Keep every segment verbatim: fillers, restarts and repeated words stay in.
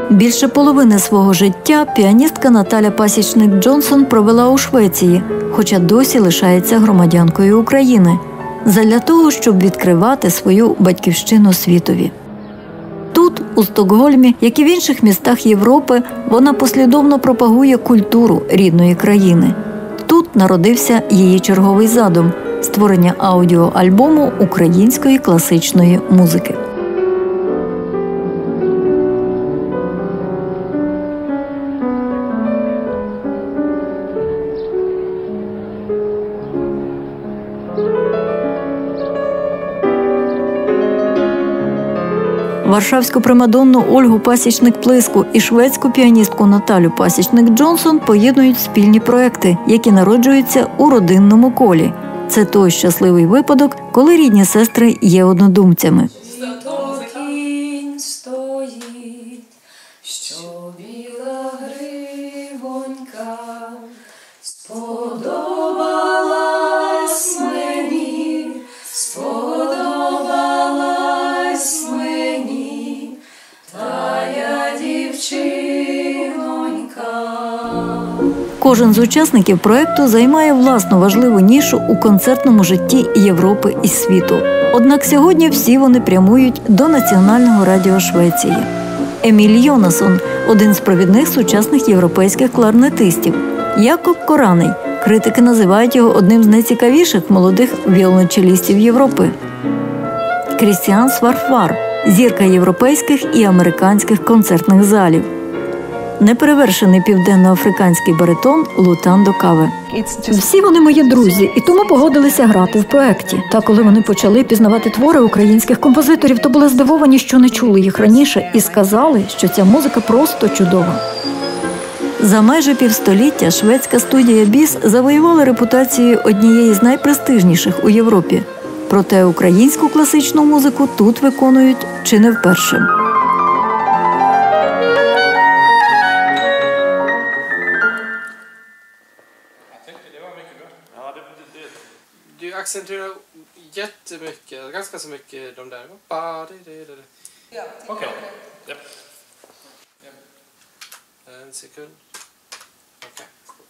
Більше половини свого життя піаністка Наталя Пасічник-Джонсон провела у Швеції, хоча досі лишається громадянкою України, задля того, щоб відкривати свою батьківщину світові. Тут, у Стокгольмі, як і в інших містах Європи, вона послідовно пропагує культуру рідної країни. Тут народився її черговий задум – створення аудіоальбому української класичної музики. Варшавську примадонну Ольгу Пасічник-Плиску і шведську піаністку Наталю Пасічник-Джонсон поєднують спільні проекти, які народжуються у родинному колі. Це той щасливий випадок, коли рідні сестри є однодумцями. Кожен з учасників проєкту займає власну важливу нішу у концертному житті Європи і світу. Однак сьогодні всі вони прямують до Національного радіо Швеції. Еміль Йонасон – один з провідних сучасних європейських кларнетистів. Якоб Кораний – критики називають його одним з найцікавіших молодих віолончелістів Європи. Крістіан Сварфвар – зірка європейських і американських концертних залів. Неперевершений південноафриканський баритон Лутандо Каве. Всі вони мої друзі, і тому погодилися грати в проєкті. Та коли вони почали пізнавати твори українських композиторів, то були здивовані, що не чули їх раніше, і сказали, що ця музика просто чудова. За майже півстоліття шведська студія «Біс» завоювала репутацію однієї з найпрестижніших у Європі. Проте українську класичну музику тут виконують чи не вперше. Du accentuerar jättemycket, ganska så mycket de där. Okej. Japp. En sekund. Okej.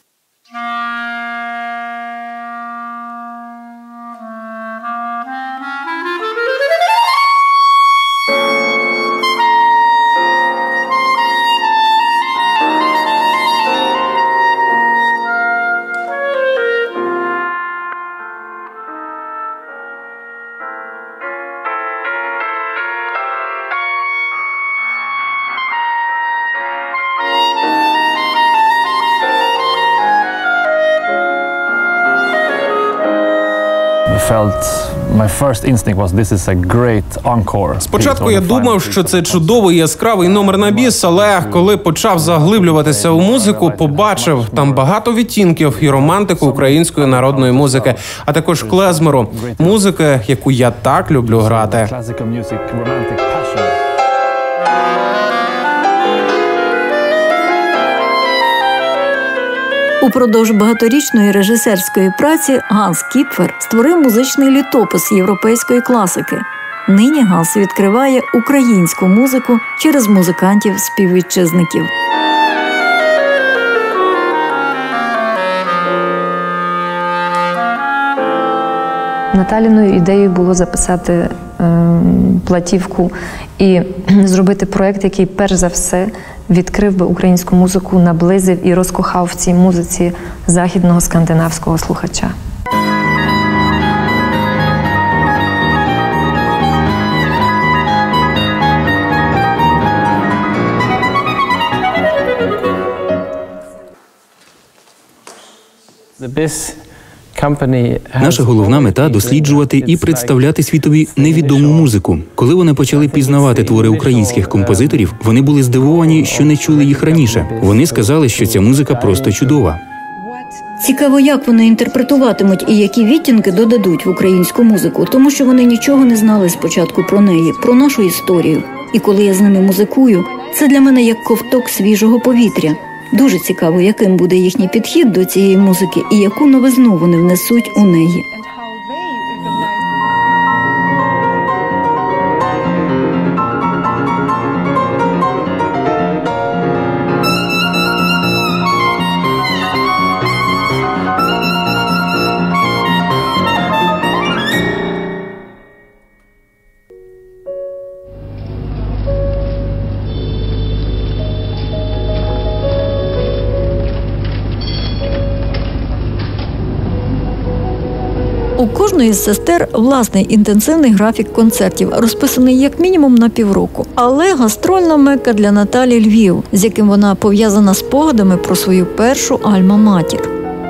Спочатку я думав, що це чудовий яскравий номер на біс, але коли почав заглиблюватися у музику, побачив там багато відтінків і романтику української народної музики, а також клезмеру, музики, яку я так люблю грати. Упродовж багаторічної режисерської праці Ганс Кіпфер створив музичний літопис європейської класики. Нині Ганс відкриває українську музику через музикантів-співвітчизників. Наталіною ідеєю було записати е, платівку і зробити проєкт, який перш за все відкрив би українську музику, наблизив і розкохав в цій музиці західного скандинавського слухача. Наша головна мета – досліджувати і представляти світові невідому музику. Коли вони почали пізнавати твори українських композиторів, вони були здивовані, що не чули їх раніше. Вони сказали, що ця музика просто чудова. Цікаво, як вони інтерпретуватимуть і які відтінки додадуть в українську музику, тому що вони нічого не знали спочатку про неї, про нашу історію. І коли я з ними музикую, це для мене як ковток свіжого повітря. Дуже цікаво, яким буде їхній підхід до цієї музики і яку новизну вони внесуть у неї. У кожної з сестер власний інтенсивний графік концертів, розписаний як мінімум на півроку. Але гастрольна мекка для Наталі – Львів, з яким вона пов'язана спогадами про свою першу альма-матір.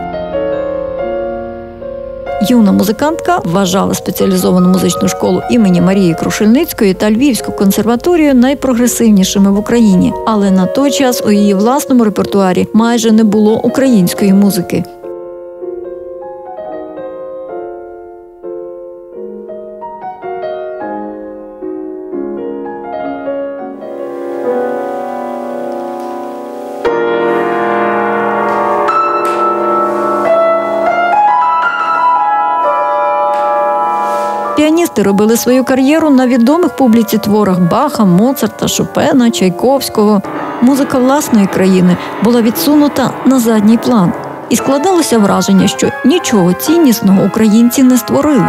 Юна музикантка вважала спеціалізовану музичну школу імені Марії Крушельницької та Львівську консерваторію найпрогресивнішими в Україні. Але на той час у її власному репертуарі майже не було української музики. Піаністи робили свою кар'єру на відомих публіці творах Баха, Моцарта, Шопена, Чайковського. Музика власної країни була відсунута на задній план. І складалося враження, що нічого ціннісного українці не створили.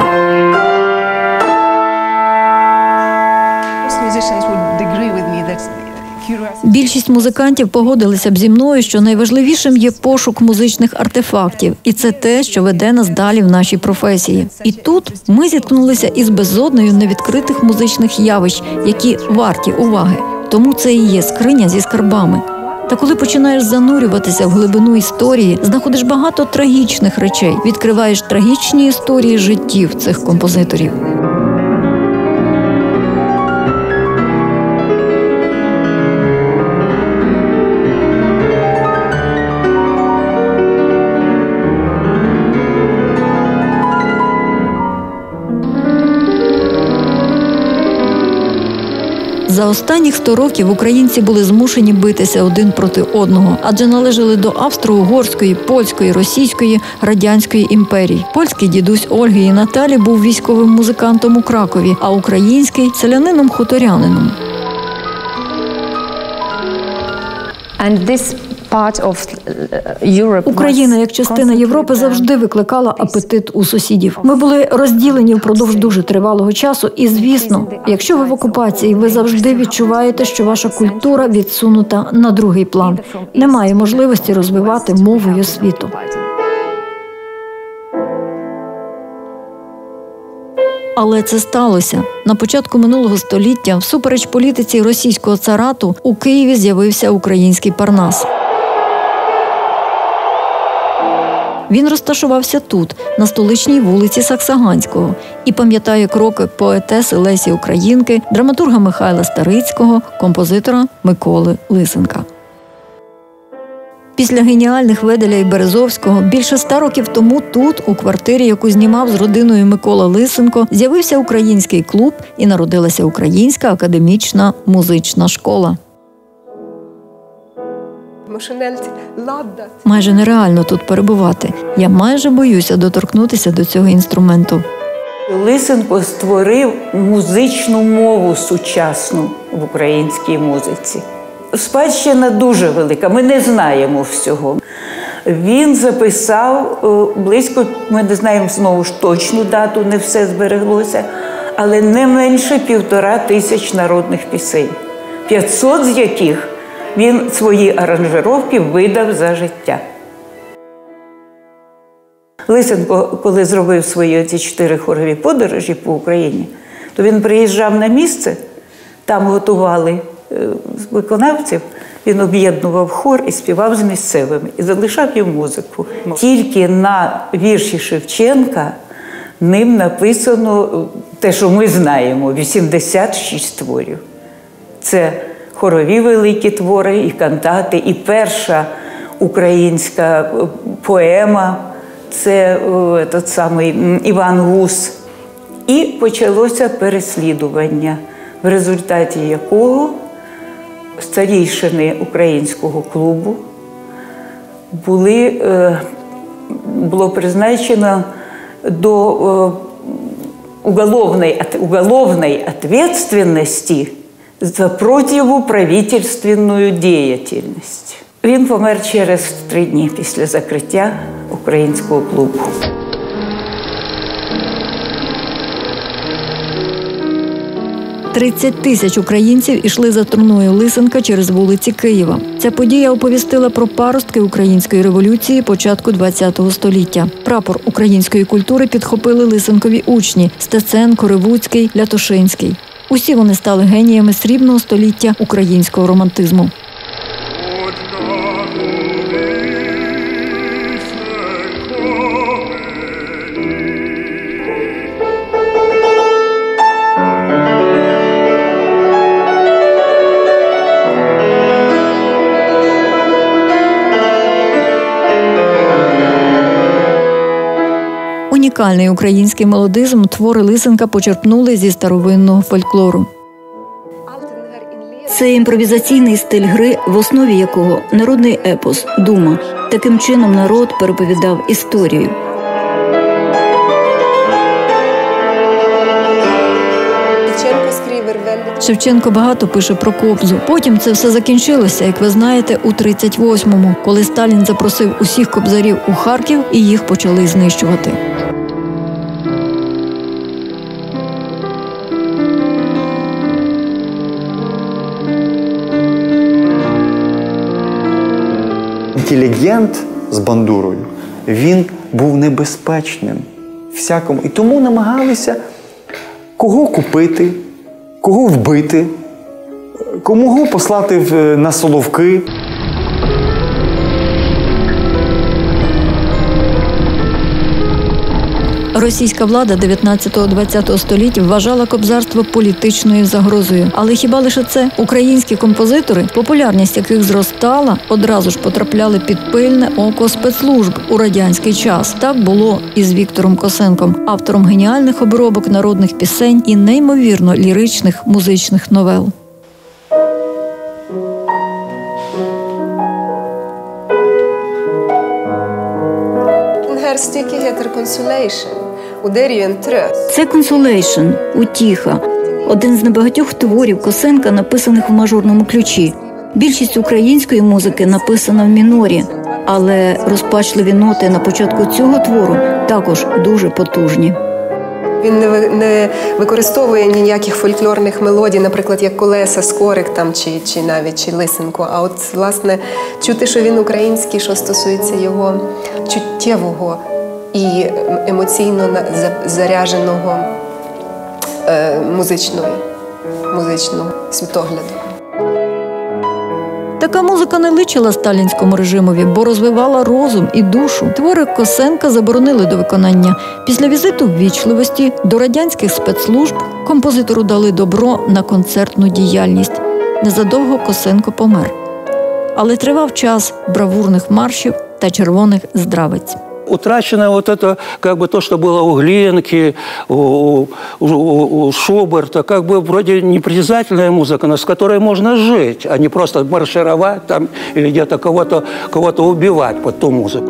Більшість музикантів погодилися б зі мною, що найважливішим є пошук музичних артефактів. І це те, що веде нас далі в нашій професії. І тут ми зіткнулися із безодною невідкритих музичних явищ, які варті уваги. Тому це і є скриня зі скарбами. Та коли починаєш занурюватися в глибину історії, знаходиш багато трагічних речей, відкриваєш трагічні історії життів цих композиторів. За останніх сто років українці були змушені битися один проти одного, адже належали до Австро-Угорської, Польської, Російської, Радянської імперій. Польський дідусь Ольги і Наталі був військовим музикантом у Кракові, а український – селянином-хуторянином. And this part of Europe Україна, як частина Європи, завжди викликала апетит у сусідів. Ми були розділені впродовж дуже тривалого часу. І, звісно, якщо ви в окупації, ви завжди відчуваєте, що ваша культура відсунута на другий план. Немає можливості розвивати мову і освіту. Але це сталося. На початку минулого століття, всупереч політиці російського царату, у Києві з'явився український Парнас. Він розташувався тут, на столичній вулиці Саксаганського, і пам'ятає кроки поетеси Лесі Українки, драматурга Михайла Старицького, композитора Миколи Лисенка. Після геніальних Веделя і Березовського більше ста років тому тут, у квартирі, яку знімав з родиною Микола Лисенко, з'явився український клуб і народилася Українська академічна музична школа. Майже нереально тут перебувати. Я майже боюся доторкнутися до цього інструменту. Лисенко створив музичну мову сучасну в українській музиці. Спадщина дуже велика, ми не знаємо всього. Він записав близько, ми не знаємо знову ж точну дату, не все збереглося, але не менше півтора тисяч народних пісень, п'ятсот з яких він свої аранжировки видав за життя. Лисенко, коли зробив свої ці чотири хорові подорожі по Україні, то він приїжджав на місце, там готували виконавців, він об'єднував хор і співав з місцевими, і залишав їм музику. Тільки на вірші Шевченка ним написано те, що ми знаємо, вісімдесят шість творів. Це хорові великі твори, і кантати, і перша українська поема, це о, тот самий Іван Гус. І почалося переслідування, в результаті якого старійшини українського клубу були, було призначено до уголовной, уголовной ответственности за противоправительственную деятельность. Він помер через три дні після закриття українського клубу. тридцять тисяч українців ішли за труною Лисенка через вулиці Києва. Ця подія оповістила про паростки української революції початку ХХ століття. Прапор української культури підхопили Лисенкові учні – Стеценко, Ревуцький, Лятошинський. Усі вони стали геніями срібного століття українського романтизму. Унікальний український мелодизм твори Лисенка почерпнули зі старовинного фольклору. Це імпровізаційний стиль гри, в основі якого народний епос – дума. Таким чином народ переповідав історію. Шевченко багато пише про Кобзу. Потім це все закінчилося, як ви знаєте, у тридцять восьмому, коли Сталін запросив усіх кобзарів у Харків і їх почали знищувати. Інтелігент з бандурою, він був небезпечним всякому. І тому намагалися кого купити, кого вбити, кому послати на Соловки. Російська влада дев'ятнадцятого-двадцятого століття вважала кобзарство політичною загрозою. Але хіба лише це? Українські композитори, популярність яких зростала, одразу ж потрапляли під пильне око спецслужб у радянський час. Так було і з Віктором Косенком, автором геніальних обробок народних пісень і неймовірно ліричних музичних новел. Це «Consolation» – «Утіха». Один з небагатьох творів Косенка, написаних в мажорному ключі. Більшість української музики написана в мінорі, але розпачливі ноти на початку цього твору також дуже потужні. Він не, не використовує ніяких фольклорних мелодій, наприклад, як Колеса, Скорик там, чи, чи навіть чи Лисенко. А от, власне, чути, що він український, що стосується його чуттєвого і емоційно зарядженого е, музичного, музичного світогляду. Така музика не личила сталінському режимові, бо розвивала розум і душу. Твори Косенка заборонили до виконання. Після візиту ввічливості до радянських спецслужб композитору дали добро на концертну діяльність. Незадовго Косенко помер. Але тривав час бравурних маршів та червоних здравиць. Утрачено вот это, как бы то, что было у Глинки, у, у, у, у Шуберта, как бы вроде непритязательная музыка, но с которой можно жить, а не просто маршировать там или где-то кого-то кого-то убивать под ту музыку.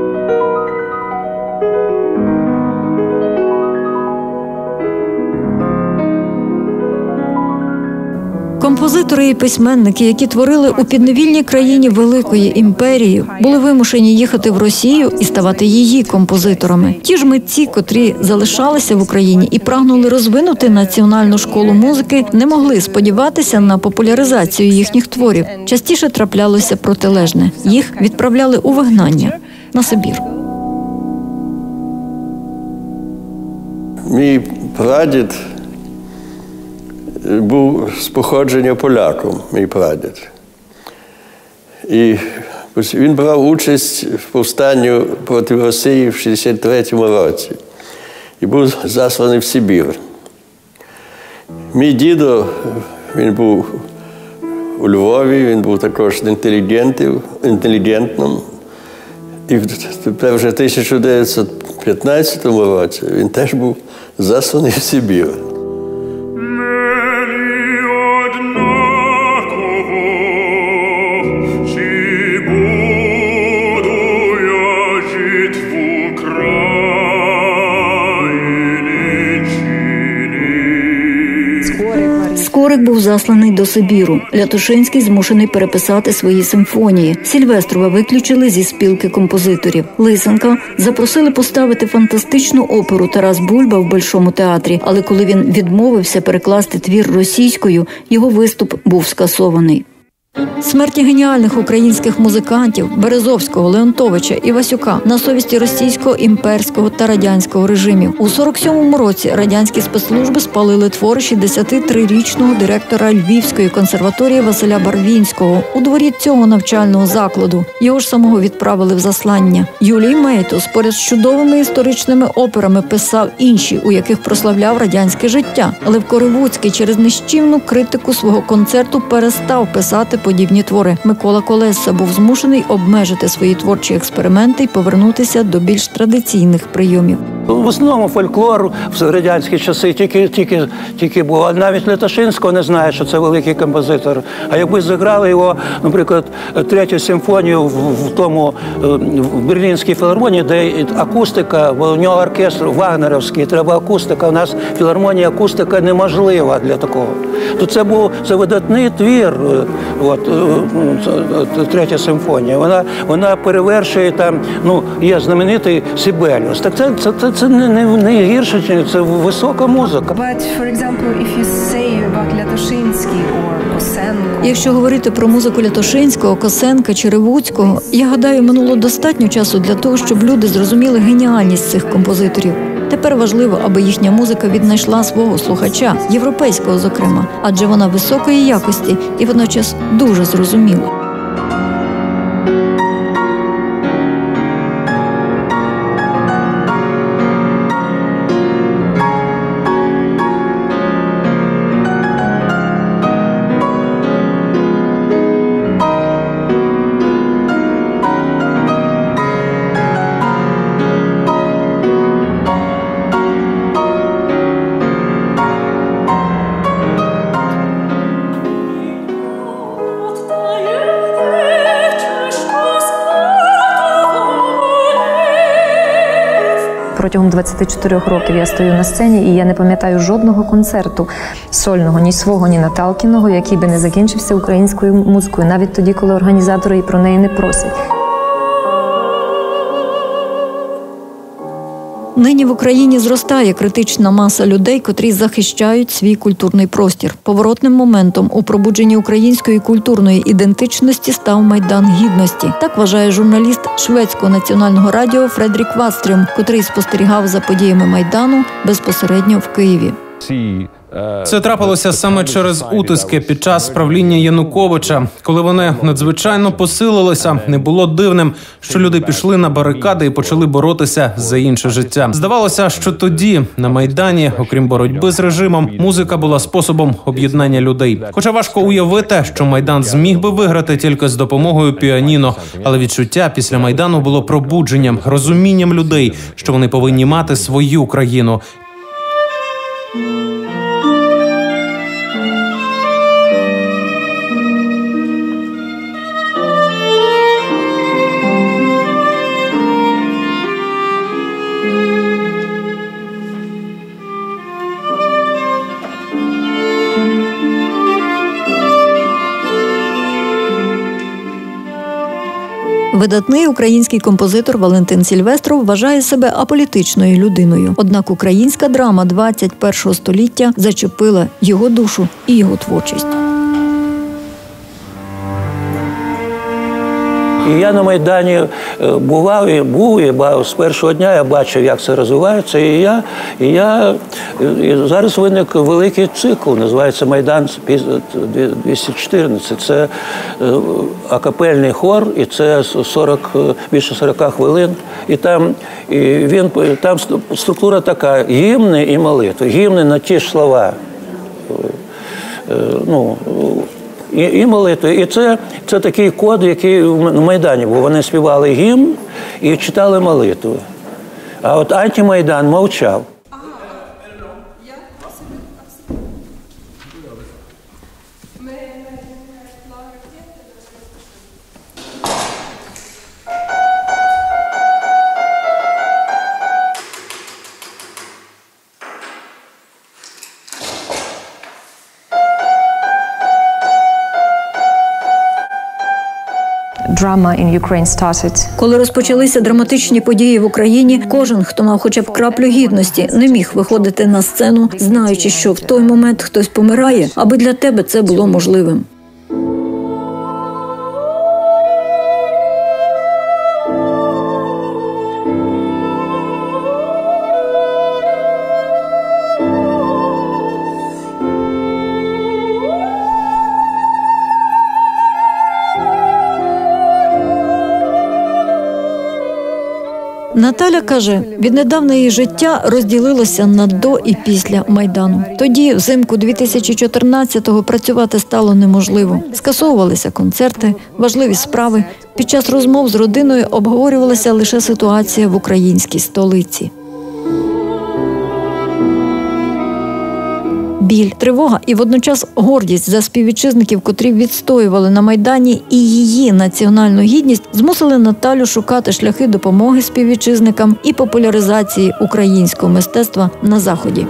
Композитори і письменники, які творили у підневільній країні великої імперії, були вимушені їхати в Росію і ставати її композиторами. Ті ж митці, котрі залишалися в Україні і прагнули розвинути національну школу музики, не могли сподіватися на популяризацію їхніх творів. Частіше траплялося протилежне. Їх відправляли у вигнання на Сибір. Мій прадід був з походження поляком, мій прадід. І він брав участь в повстанні проти Росії в шістдесят третьому році і був засланий в Сибір. Мій дідо, він був у Львові, він був також інтелігентним. І тепер вже в тисяча дев'ятсот п'ятнадцятому році він теж був засланий в Сибір. Скорик був засланий до Сибіру. Лятошинський змушений переписати свої симфонії. Сільвестрова виключили зі спілки композиторів. Лисенка запросили поставити фантастичну оперу «Тарас Бульба» в Большому театрі, але коли він відмовився перекласти твір російською, його виступ був скасований. Смерті геніальних українських музикантів Березовського, Леонтовича, Івасюка на совісті російського, імперського та радянського режимів. У сорок сьомому році радянські спецслужби спалили твори шістдесятитрирічного директора Львівської консерваторії Василя Барвінського у дворі цього навчального закладу. Його ж самого відправили в заслання. Юлій Мейтус поряд з чудовими історичними операми писав інші, у яких прославляв радянське життя. Левко Ревуцький через нищівну критику свого концерту перестав писати подібні твори. Микола Колеса був змушений обмежити свої творчі експерименти і повернутися до більш традиційних прийомів. В основному фольклор в радянські часи тільки, тільки, тільки був. А навіть Лятошинського не знає, що це великий композитор. А якби зіграли його, наприклад, третю симфонію в, в тому в Берлінській філармонії, де акустика, бо у нього оркестр вагнерівський, треба акустика. У нас в філармонії акустика неможлива для такого. То це був це видатний твір, от, третя симфонія. Вона, вона перевершує там, ну, є знаменитий Сібеліус. Так це, це, це Це не, не, не гірше, це висока музика. But, for example, if you say about Лятошинський or Косенко... Якщо говорити про музику Лятошинського, Косенка чи Ревуцького, я гадаю, минуло достатньо часу для того, щоб люди зрозуміли геніальність цих композиторів. Тепер важливо, аби їхня музика віднайшла свого слухача, європейського зокрема, адже вона високої якості і водночас дуже зрозуміла. Протягом двадцяти чотирьох років я стою на сцені, і я не пам'ятаю жодного концерту сольного, ні свого, ні Наталкіного, який би не закінчився українською музикою, навіть тоді, коли організатори і про неї не просять. Нині в Україні зростає критична маса людей, котрі захищають свій культурний простір. Поворотним моментом у пробудженні української культурної ідентичності став Майдан Гідності. Так вважає журналіст Шведського національного радіо Фредрік Вастрюм, котрий спостерігав за подіями Майдану безпосередньо в Києві. Це трапилося саме через утиски під час правління Януковича. Коли вони надзвичайно посилилися, не було дивним, що люди пішли на барикади і почали боротися за інше життя. Здавалося, що тоді, на Майдані, окрім боротьби з режимом, музика була способом об'єднання людей. Хоча важко уявити, що Майдан зміг би виграти тільки з допомогою піаніно, але відчуття після Майдану було пробудженням, розумінням людей, що вони повинні мати свою країну. Видатний український композитор Валентин Сільвестров вважає себе аполітичною людиною. Однак українська драма двадцять першого століття зачепила його душу і його творчість. І я на Майдані бував, і був, і з першого дня я бачив, як це розвивається. І я, і я і зараз виник великий цикл, називається «Майдан двісті чотирнадцять». Це акапельний хор, і це сорок, більше сорока хвилин. І там, і він, там структура така – гімни і молитви. Гімни на ті ж слова. Ну, І, і молитви. І це, це такий код, який на Майдані був. Вони співали гімн і читали молитви. А от антимайдан мовчав. drama in Ukraine started. Коли розпочалися драматичні події в Україні, кожен, хто мав хоча б краплю гідності, не міг виходити на сцену, знаючи, що в той момент хтось помирає, аби для тебе це було можливим. Наталя каже, віднедавна її життя розділилося на до і після Майдану. Тоді, взимку дві тисячі чотирнадцятого, працювати стало неможливо. Скасовувалися концерти, важливі справи. Під час розмов з родиною обговорювалася лише ситуація в українській столиці. Біль, тривога і водночас гордість за співвітчизників, котрі відстоювали на Майдані, і її національну гідність змусили Наталю шукати шляхи допомоги співвітчизникам і популяризації українського мистецтва на Заході.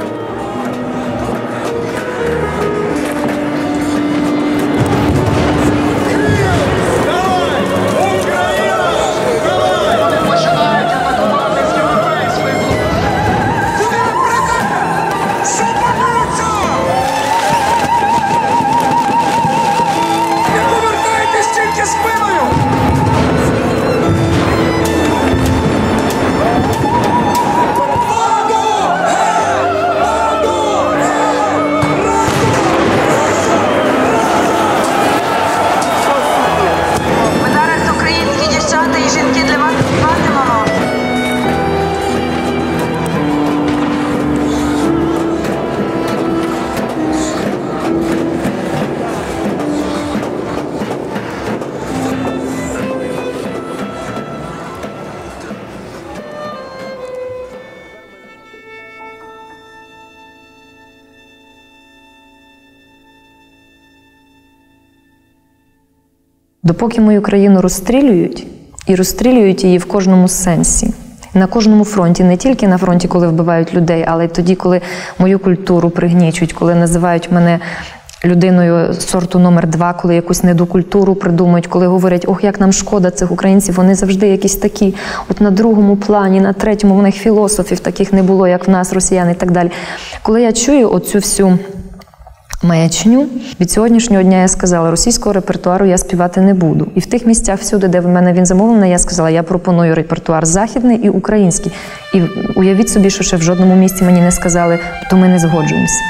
Допоки мою країну розстрілюють, і розстрілюють її в кожному сенсі, на кожному фронті, не тільки на фронті, коли вбивають людей, але й тоді, коли мою культуру пригнічують, коли називають мене людиною сорту номер два, коли якусь недокультуру придумують, коли говорять, ох, як нам шкода цих українців, вони завжди якісь такі, от на другому плані, на третьому, в них філософів таких не було, як в нас, росіяни і так далі. Коли я чую оцю всю маячню, від сьогоднішнього дня я сказала, російського репертуару я співати не буду. І в тих місцях всюди, де в мене він замовлений, я сказала, я пропоную репертуар західний і український. І уявіть собі, що ще в жодному місці мені не сказали, то ми не згоджуємося.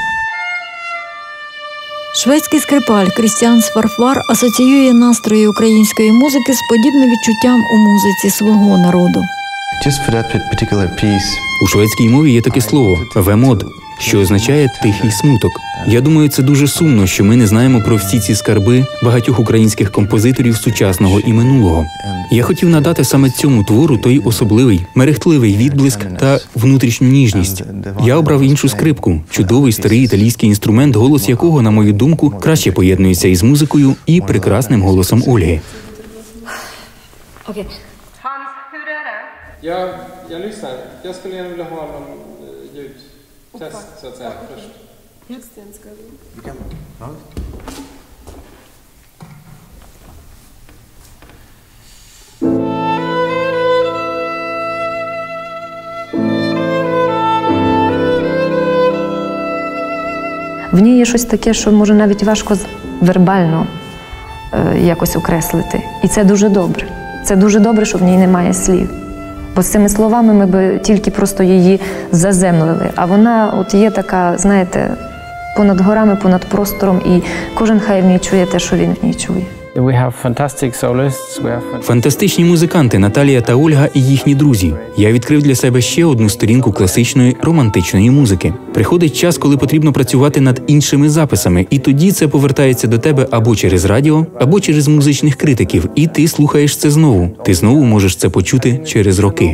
Шведський скрипаль Крістіан Сварфвар асоціює настрої української музики з подібним відчуттям у музиці свого народу. У шведській мові є таке слово «вемод», що означає «тихий смуток». Я думаю, це дуже сумно, що ми не знаємо про всі ці скарби багатьох українських композиторів сучасного і минулого. Я хотів надати саме цьому твору той особливий, мерехтливий відблиск та внутрішню ніжність. Я обрав іншу скрипку, чудовий старий італійський інструмент, голос якого, на мою думку, краще поєднується із музикою і прекрасним голосом Ольги. Окей. Jag, jag lyssnar. Jag skulle gärna vilja ha någon ljudtest så att säga först. В ній є щось таке, що може навіть важко вербально е, якось окреслити. І це дуже добре. Це дуже добре, що в ній немає слів. Бо з цими словами ми б тільки просто її заземлили. А вона от є така, знаєте, понад горами, понад простором, і кожен хай в ній чує те, що він в ній чує. Фантастичні музиканти Наталія та Ольга і їхні друзі. Я відкрив для себе ще одну сторінку класичної романтичної музики. Приходить час, коли потрібно працювати над іншими записами, і тоді це повертається до тебе або через радіо, або через музичних критиків, і ти слухаєш це знову. Ти знову можеш це почути через роки.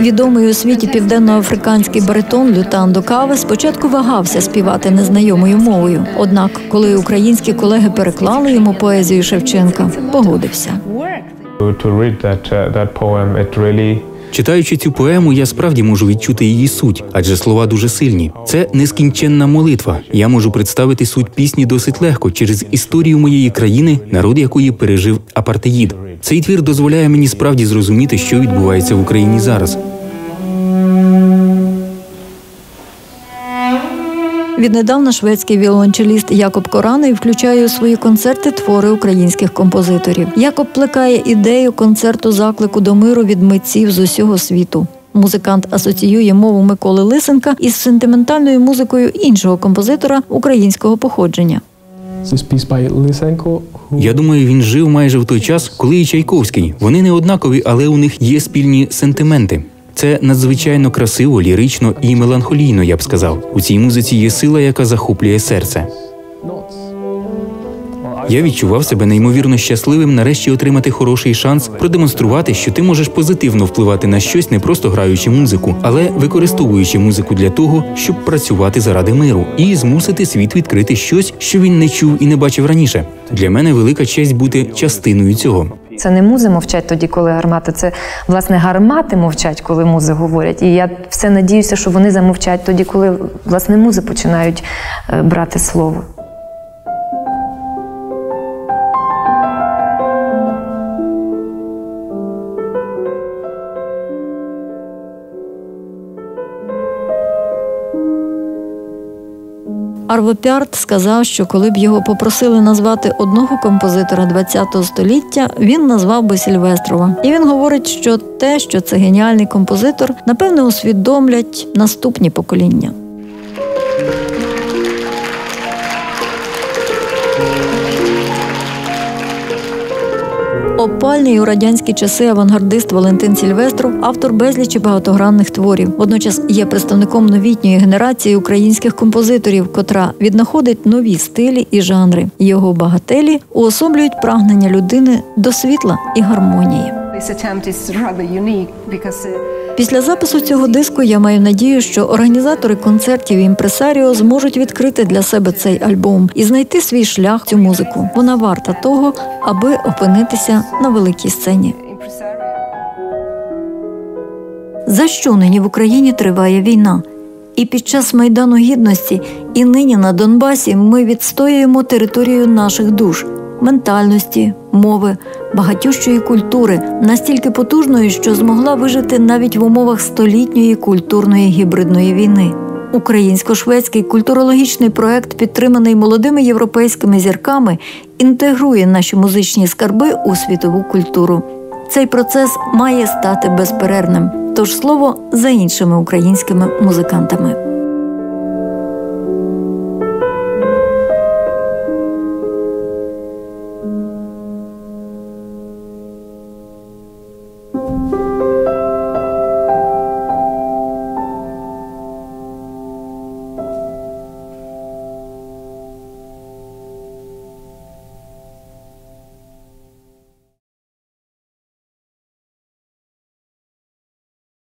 відомий у світі південноафриканський баритон Лютандо Каве спочатку вагався співати незнайомою мовою. Однак, коли українські колеги переклали йому поезію Шевченка, погодився. Читаючи цю поему, я справді можу відчути її суть, адже слова дуже сильні. Це нескінченна молитва. Я можу представити суть пісні досить легко через історію моєї країни, народ якої пережив апартеїд. Цей твір дозволяє мені справді зрозуміти, що відбувається в Україні зараз. Віднедавна шведський віолончеліст Якоб Кораний включає у свої концерти твори українських композиторів. Якоб плекає ідею концерту заклику до миру від митців з усього світу. Музикант асоціює мову Миколи Лисенка із сентиментальною музикою іншого композитора українського походження. Я думаю, він жив майже в той час, коли і Чайковський. Вони не однакові, але у них є спільні сентименти. Це надзвичайно красиво, лірично і меланхолійно, я б сказав. У цій музиці є сила, яка захоплює серце. Я відчував себе неймовірно щасливим нарешті отримати хороший шанс продемонструвати, що ти можеш позитивно впливати на щось, не просто граючи музику, але використовуючи музику для того, щоб працювати заради миру і змусити світ відкрити щось, що він не чув і не бачив раніше. Для мене велика честь бути частиною цього. Це не музи мовчать тоді, коли гармати, це, власне, гармати мовчать, коли музи говорять. І я все надіюся, що вони замовчать тоді, коли, власне, музи починають брати слово. Арво Пярт сказав, що коли б його попросили назвати одного композитора ХХ століття, він назвав би Сільвестрова. І він говорить, що те, що це геніальний композитор, напевне, усвідомлять наступні покоління. Опальний у радянські часи авангардист Валентин Сільвестров – автор безлічі багатогранних творів. Водночас є представником новітньої генерації українських композиторів, котра віднаходить нові стилі і жанри. Його багателі уособлюють прагнення людини до світла і гармонії. Після запису цього диску я маю надію, що організатори концертів і імпресаріо зможуть відкрити для себе цей альбом і знайти свій шлях в цю музику. Вона варта того, аби опинитися на великій сцені. За що нині в Україні триває війна? І під час Майдану Гідності, і нині на Донбасі ми відстоюємо територію наших душ, ментальності, мови, багатющої культури, настільки потужної, що змогла вижити навіть в умовах столітньої культурної гібридної війни. Українсько-шведський культурологічний проект, підтриманий молодими європейськими зірками, інтегрує наші музичні скарби у світову культуру. Цей процес має стати безперервним. Тож слово за іншими українськими музикантами.